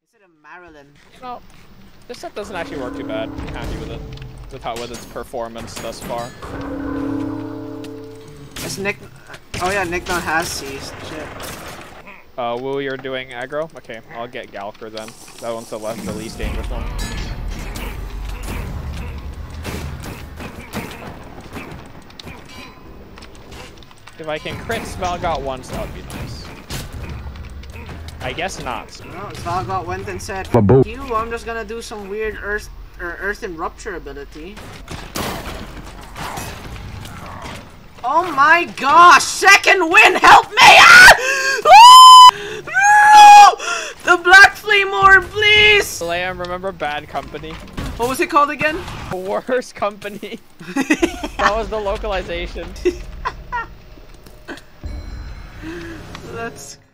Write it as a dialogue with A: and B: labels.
A: Instead of Marilyn.
B: You know, this set doesn't actually work too bad. I'm happy with it. With its performance thus far.
A: It's Nick. Oh yeah, Nick not has seized. Shit.
B: Will, you're doing aggro? Okay, I'll get Galker then. That one's the least dangerous one. If I can crit Svalgot once, that would be nice. I guess not.
A: No, Svalgot went and said, you, I'm just gonna do some weird earth and rupture ability. Oh my gosh! Second win! Help me! Ah! No! The Black Flame Orb, please!
B: Liam, remember Bad Company?
A: What was it called again?
B: Worst Company. That was the localization.
A: Let's